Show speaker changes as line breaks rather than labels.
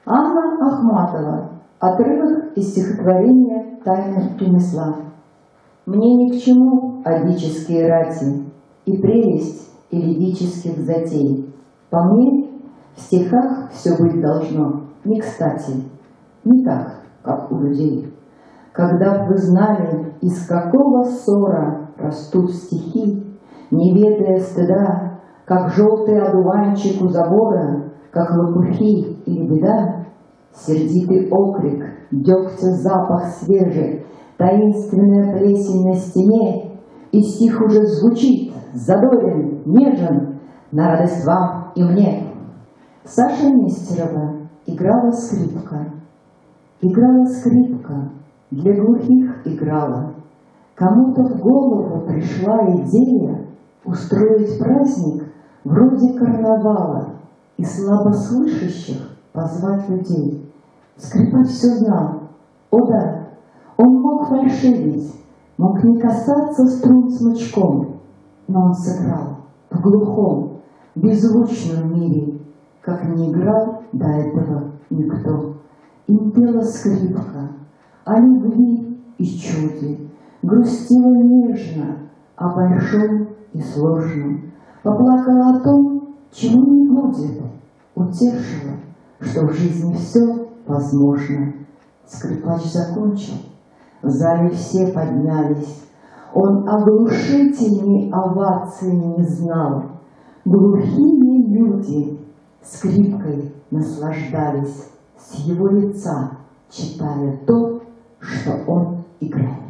Анна Ахматова. Отрывок из стихотворения «Тайна ремесла». Мне ни к чему адические рати и прелесть элегических затей. По мне, в стихах все быть должно не кстати, не так, как у людей. Когда б вы знали, из какого ссора растут стихи, не ведая стыда, как желтый одуванчик у забора, как лопухи или беда, сердитый окрик, дегтя запах свежий, таинственная плесень на стене, и стих уже звучит, задорен, нежен, на радость вам и мне. Саша Нестерова играла скрипка. Играла скрипка, для глухих играла. Кому-то в голову пришла идея устроить праздник вроде карнавала и слабослышащих позвать людей. Скрипач все знал. О да, он мог фальшивить, мог не касаться струн смычком, но он сыграл в глухом, беззвучном мире, как не играл до этого никто. Им пела скрипка о любви и чуде, грустила нежно о большом и сложном, поплакала о том, чего не будет, утешила, что в жизни все возможно. Скрипач закончил, в зале все поднялись, он оглушительной овации не знал. Глухие люди скрипкой наслаждались, с его лица читая то, что он играл.